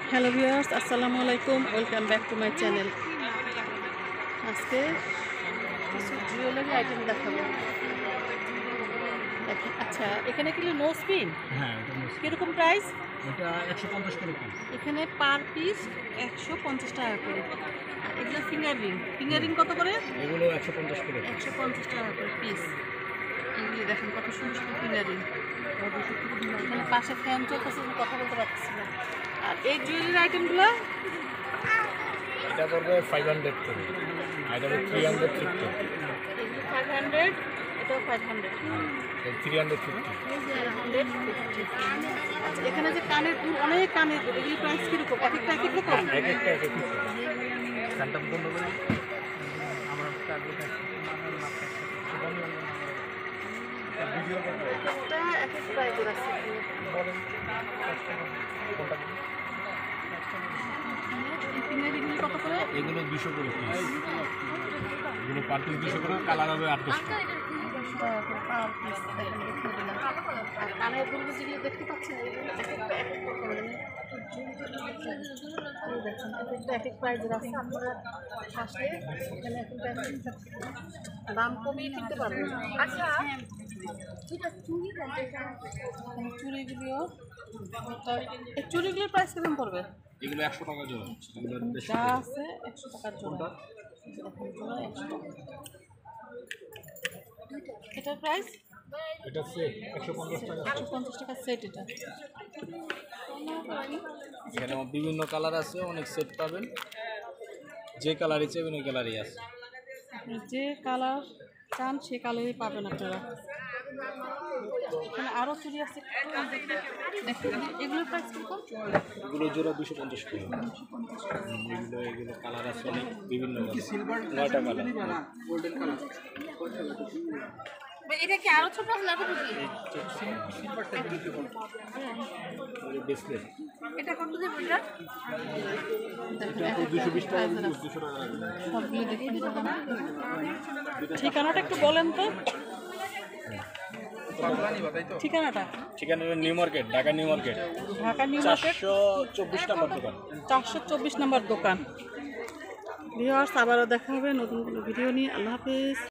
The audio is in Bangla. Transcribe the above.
হ্যালো ভিউয়ার্স, আসসালামু আলাইকুম। Welcome back to my channel. আজকে কিছু জুয়েলারি আইটেম দেখাবো। দেখেন, আচ্ছা, এখানে কি নো স্পিন? হ্যাঁ, এটা মিক্স। কীরকম প্রাইস? এটা 150 করে পিস। এখানে পার পিস 150 টাকা করে। আর এগুলো ফিঙ্গার রিং কত করে? এগুলো 150 করে। 150 টাকা করে পিস। এগুলি দেখেন কত সুন্দর সুন্দর ফিঙ্গার রিং। এখানে পাশে ফ্যান চলতেছে, কথা বলতে পারতেছি না। আর এই জুয়েলারি আইটেমগুলো এটা পড়বে 500 করে। আর এটা 350। এগুলো 500, এটাও 500। 350। আচ্ছা, এখানে যে কানের দুল, অনেক কানের দুল, এগুলি প্রাইস কীরকম? এক একটা এক এক রকম? এক একটা এক এক পিস। সেন্টার বন্ধ করে আমরা ভিডিও করব। একটা এক এক প্রাইসের আছে। এই ফিঙ্গার রিংগুলি কত করে? এগুলো 200 করে পিস। এগুলো পার পিস 200 করে, কালার হবে 8-10 টা। 200 টাকা করে পার পিস। দেখেন, দেখিয়ে দিলাম। আর কানের দুলগুলো যেগুলো দেখতে পাচ্ছেন, এগুলো এক একটা এক এক রকম। এই দেখেন, এক একটা এক এক প্রাইসের আছে। আপনারা আসলে এখানে এক একটা এক একটা দাম কমিয়ে কিনতে পারবেন। আচ্ছা, চুড়িগুলিও, এই চুড়িগুলির প্রাইস কেমন পড়বে? এগুলো 100 টাকা জোড়া। এগুলো বেশি যা আছে 100 টাকার জোড়া। জোড়া 100 টাকা। এটার প্রাইস এটা সেট 150 টাকা। 150 টাকা সেট। এটা এখানে বিভিন্ন কালার আছে, অনেক সেট পাবেন। যে কালারই চাইবেন ওই কালারই আছে। আপনি যে কালার চান সে কালারই পাবেন আপনারা। এখানে আরও চুড়ি আছে, দেখুন এগুলোর প্রাইস কীরকম? এগুলো জোড়া 250 টাকা। এগুলো কালার আছে অনেক, বিভিন্ন সিলভার 9টা কালার। Golden colour. এটা কি আরও ছোট আছে? লাগবে কি সিলভারটা দিতে বল। এই ডিসপ্লে এটা কত দেব? এটা এটা 220 টাকা, 200 টাকা লাগবে। সবগুলো দেখে দিলাম। ঠিকানাটা একটু বলেন তো। ঠিকানাটা ঠিকানা new market, Dhaka new market. Dhaka new market 424 number দোকান। 424 নম্বর দোকান। ভিউয়ার্স, আবারও দেখা হবে নতুন কোনো ভিডিও নিয়ে। আল্লাহ হাফেজ।